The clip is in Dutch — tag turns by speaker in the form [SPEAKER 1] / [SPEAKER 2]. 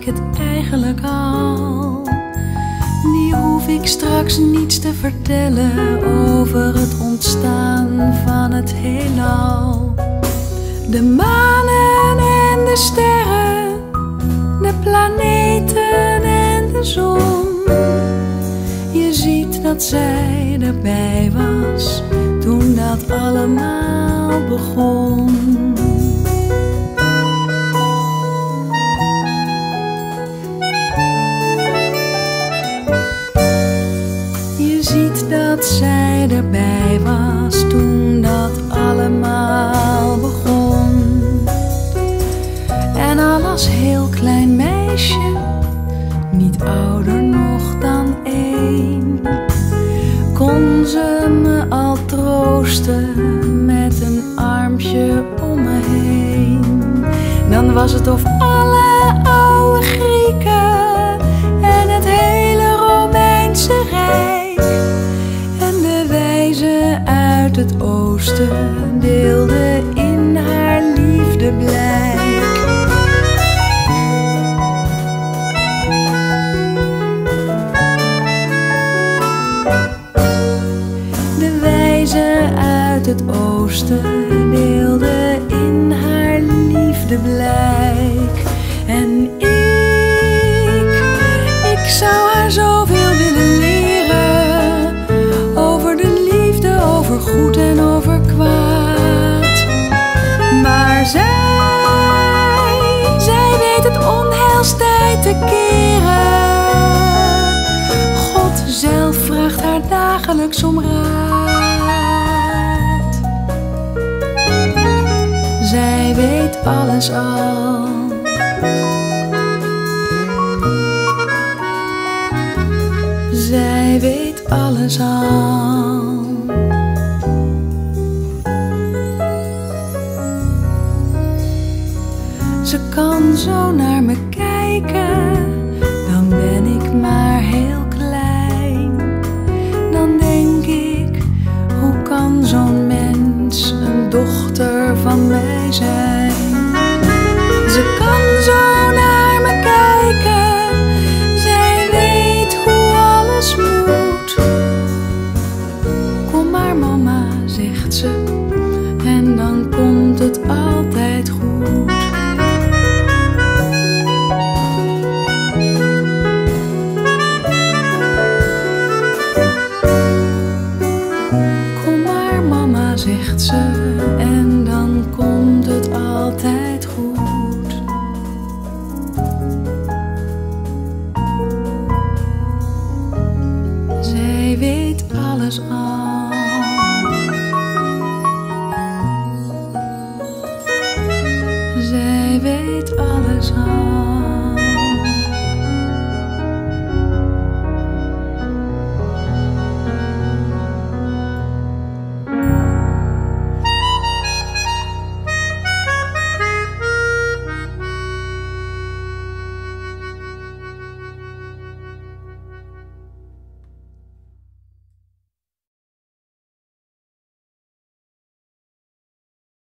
[SPEAKER 1] het eigenlijk al. Die hoef ik straks niets te vertellen over het ontstaan van het heelal. De manen en de sterren, de planeten en de zon. Je ziet dat zij erbij was toen dat allemaal begon. Je ziet dat zij erbij was toen dat allemaal begon. En al als heel klein meisje, niet ouder nog dan 1, kon ze me al troosten met een armpje om me heen. Dan was het of alle oude Grieken en het hele Romeinse Rijk en de wijzen uit het oosten deelden in haar liefdeblijk. De wijzen uit het oosten deelden in haar liefdeblijk. En ik zou haar zoveel willen leren over de liefde, over goed en over kwaad. Maar zij weet het onheilstijd te keren. God zelf vraagt haar dagelijks om raad. Zij weet alles al. Zij weet alles al. Ze kan zo naar me kijken, dan ben ik maar heel klein. Dan denk ik, hoe kan zo'n mens een dochter van mij zijn? Ze kan zo naar me kijken, zij weet hoe alles moet. Kom maar mama, zegt ze, en dan komt het altijd goed. Zegt ze.